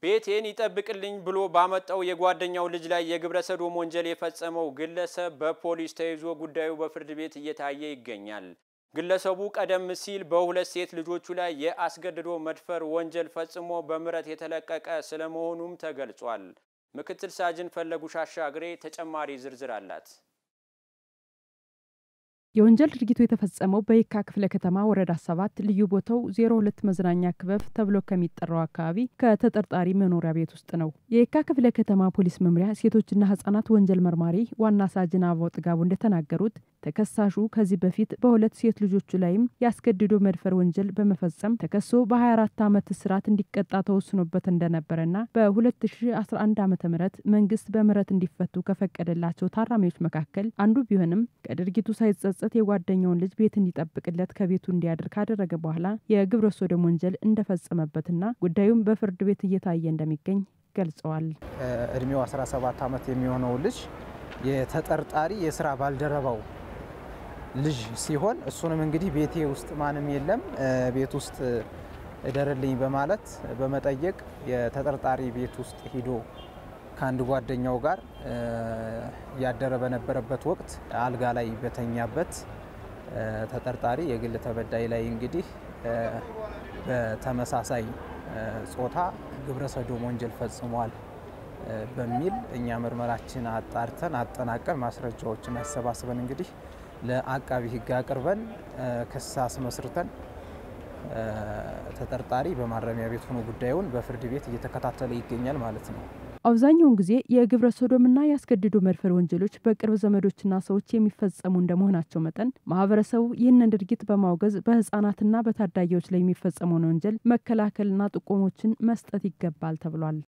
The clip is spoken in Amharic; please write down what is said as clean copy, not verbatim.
ቤቴን ይጠብቅልኝ ብሎ ባመጣው የጓደኛው ልጅ ላይ የግብረ ሰዶም ወንጀል የፈጸመው ግለሰብ በፖሊስ ተይዞ ጉዳዩ በፍርድ ቤት እየታየ ይገኛል። ግለሰቡ ቀደም ሲል በሁለት ሴት ልጆቹ ላይ የአስገድዶ መድፈር ወንጀል ፈጽሞ በምህረት የተለቀቀ ስለመሆኑም ተገልጿል። ምክትል ሳጅን ፈለጉ ሻሻግሬ ተጨማሪ ዝርዝር አላት። የወንጀል ድርጊቱ የተፈጸመው በየካ ክፍለ ከተማ ወረዳ 7 ልዩ ቦታው 02 መዝናኛ ክበብ ተብሎ ከሚጠራው አካባቢ ከተጠርጣሪ መኖሪያ ቤት ውስጥ ነው። የየካ ክፍለ ከተማ ፖሊስ መምሪያ ሴቶችና ህጻናት ወንጀል መርማሪ ዋና ሳጅን አበባው ጥጋቡ እንደተናገሩት ተከሳሹ ከዚህ በፊት በሁለት ሴት ልጆቹ ላይም ያስገድዶ መድፈር ወንጀል በመፈጸም ተከሶ በ24 ዓመት እስራት እንዲቀጣ ተወስኖበት እንደነበረና በ2011 ዓ.ም መንግስት በምህረት እንዲፈቱ ከፈቀደላቸው ታራሚዎች መካከል አንዱ ቢሆንም ከድርጊቱ ሳይጸጸት የጓደኛውን ልጅ ቤት እንዲጠብቅለት ከቤቱ እንዲያድር ካደረገ በኋላ የግብረ ሰዶም ወንጀል እንደፈጸመበትና ጉዳዩም በፍርድ ቤት እየታየ እንደሚገኝ ገልጸዋል። እድሜው 17 ዓመት የሚሆነው ልጅ የተጠርጣሪ የሥራ ባልደረባው ልጅ ሲሆን እሱንም እንግዲህ ቤቴ ውስጥ ማንም የለም ቤት ውስጥ እደረልኝ በማለት በመጠየቅ የተጠርጣሪ ቤት ውስጥ ሄዶ ከአንድ ጓደኛው ጋር ያደረ በነበረበት ወቅት አልጋ ላይ በተኛበት ተጠርጣሪ የግል ተበዳይ ላይ እንግዲህ በተመሳሳይ ጾታ ግብረ ሰዶም ወንጀል ፈጽሟል በሚል እኛ ምርመራችን አጣርተን አጠናቀን ማስረጃዎችን አሰባስበን እንግዲህ ለአቃቢ ህግ አቅርበን ክስ አስመስርተን ተጠርጣሪ በማረሚያ ቤት ሆኖ ጉዳዩን በፍርድ ቤት እየተከታተለ ይገኛል ማለት ነው። አብዛኛውን ጊዜ የግብረ ሰዶምና ያስገድዶ መድፈር ወንጀሎች በቅርብ ዘመዶችና ሰዎች የሚፈጸሙ እንደመሆናቸው መጠን ማህበረሰቡ ይህንን ድርጊት በማውገዝ በህፃናትና በታዳጊዎች ላይ የሚፈጸመውን ወንጀል መከላከልና ጥቆሞችን መስጠት ይገባል ተብሏል።